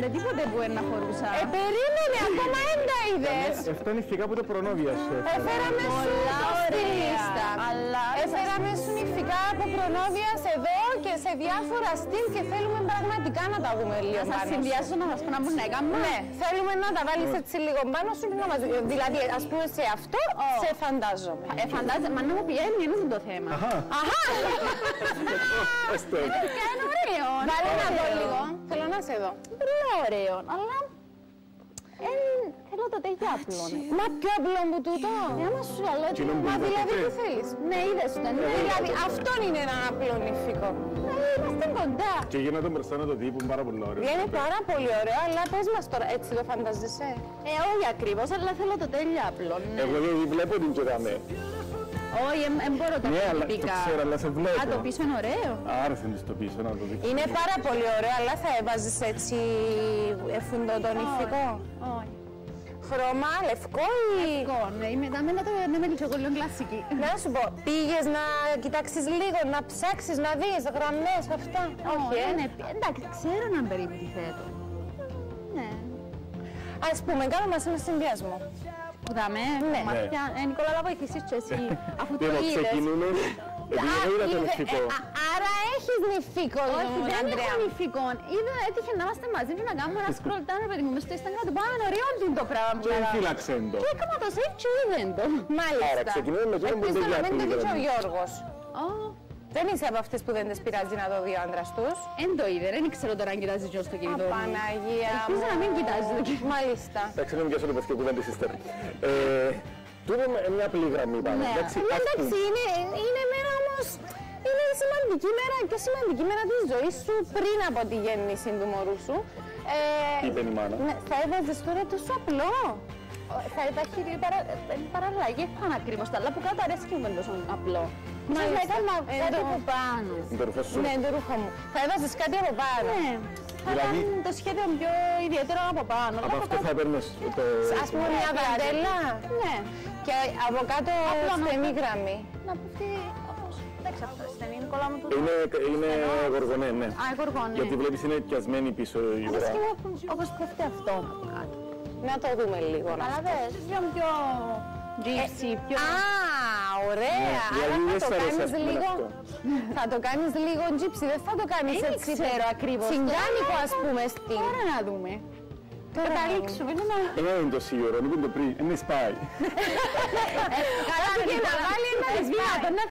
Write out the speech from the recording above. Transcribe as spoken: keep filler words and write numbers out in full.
είδατε τίποτε που είναι να φορούσα. Ε, περίμενε, ακόμα δεν τα είδες. Αυτό είναι ηχθικά από το προνόβια σου. Έφεραμε σου στη λίστα. Έφεραμε σου ηχθικά από προνόβιας εδώ και σε διάφορα στυλ και θέλουμε πραγματικά να τα δούμε λίγο Να σας συνδυάσω να σας πω να μου να έκανα. Ναι, θέλουμε να τα βάλεις έτσι λίγο πάνω σου και να μας... Δηλαδή, ας πούμε σε αυτό, σε φαντάζομαι. Ε, φαντάζεσαι, μα να μου πηγαίνει, είναι αυτό το θέμα. Αχα. Αχα! Είναι ωραίο. Βάλε να δω λίγο. Θέλω να σε δω. Πολύ ωραίο, αλλά... Θέλω το τέτοιο απλό. Μα πιο απλό που τούτο. Ναι, άμα σου λέω έτσι. Μα δηλαδή τι θέλεις. Ναι, είδες το. Δηλαδή αυτόν είναι ένα απλό νηφικό. Είμαστε κοντά. Και για να το μπροστά να το δει που είναι πάρα πολύ ωραίο. Είναι πάρα πολύ ωραίο, αλλά πες μας τώρα, έτσι το φαντάζεσαι. Ε, όχι ακριβώς, αλλά θέλω το τέλειο απλό. Εγώ δεν βλέπω την κεράμε. Όχι, δεν μπορώ τα Ναι, αλλά το τυπικά. ξέρω, αλλά σε βλέπω. Α, το πίσω είναι ωραίο. Άρεσε να το πίσω, να το δείξω. Είναι πάρα πολύ ωραίο, αλλά θα έβαζες έτσι εφούντο το νηφικό. Όχι. Χρώμα, λευκό ή... Εγώ, ναι, μετά μένα το ναι, με λιτσοκολλιό κλασική. Να σου πω, πήγες να κοιτάξεις λίγο, να ψάξεις, να δεις γραμμές, αυτά. Όχι, ε. ναι, εντάξει, ξέρω έναν περίπου τι θέτω. Ναι. Ας πούμε, κάνουμε μας ένα συνδυασμό. Που δάμε, Ναι. μάτια. Ε, Νικόλα, να βοηθήσεις και εσύ, αφού το Λοιπόν, είδες. ξεκινούμε. Επειδή εγώ είδα το είδε- νηφικό. ε, α, άρα έχεις νηφικό, Όχι, δεν Ανδρέα. έχω νηφικών. Είδα, έτυχε να είμαστε μαζί και να κάνουμε ένα scroll down, ρε παιδί μου, μες στο Instagram του πάνω, ωραίο είναι το πράγμα που Και έκανα. φύλαξε το. Και έκανα το save και είδεν το. Μάλιστα. Άρα, ξεκινούμε με το που Ελπίζω δεν να μην το διάκρινε, δείξει ο δηλαδή. Γιώργος. Ω, Δεν είσαι από αυτές που δεν τις πειράζει να το δει ο άντρας τους. εν το είδε, δεν ξέρω τώρα αν κοιτάζει και στο κινητό μου. Παναγία Ελπίζω να μην κοιτάζει το κινητό. Μάλιστα. Εντάξει, να μην πιάσω το παιδιά κουβέντη sister. Ε, Τούτο με μια απλή γραμμή πάνω. Ναι. Εντάξει, Ε, ας εντάξει, πούμε. είναι, είναι μέρα όμως, είναι σημαντική μέρα και σημαντική μέρα της ζωής σου πριν από τη γέννηση του μωρού σου. Ε, Είπε η μάνα. ναι, θα έβαζες τώρα τόσο απλό. Θα υπάρχει λίγο παρα... παραλλαγή, πάνω ακριβώς, αλλά που κάτω αρέσει και μου είναι τόσο απλό. Μάλιστα, Μάλιστα. έκανα Ε, κάτι το- από πάνω. Το ρουφό σου. Ναι, το ρούχο μου. Θα έβαζες κάτι από πάνω. Ναι, θα Δηλαδή- ήταν το σχέδιο πιο ιδιαίτερο από πάνω. Από αυτό θα παίρνεις το... Ας πούμε μια δαντέλα Ναι, και από κάτω Απλό, στενή ναι. γραμμή. να πέφτει όπως... Εντάξει, αυτό στενή, Νικόλα μου το... Είναι, είναι γοργονέ, ναι. Α, γοργόνι. Γιατί βλέπεις είναι πιασμένη πίσω η Αρέσει ουρά. και μου όπως πέφτει αυτό από κάτω. Να το δούμε λίγο. να. Καταλαβες, πιο πιο... Gypsy, πιο... Α, ωραία. Άρα δηλαδή δεν θα σ' το αρέσει, κάνεις ας πούμε, λίγο... αυτό. Θα το κάνεις λίγο gypsy, δεν θα το κάνεις Δεν έτσι. ξέρω ακριβώς. Τσιγκάνικο ας πούμε στυλ. Τώρα να δούμε. Τώρα να Καταλήξουμε, είναι να... Ε, είναι το σίγουρο, μην το πριν, είναι σπάει. Καλά, και να βάλει ένα Εσβιάτο, να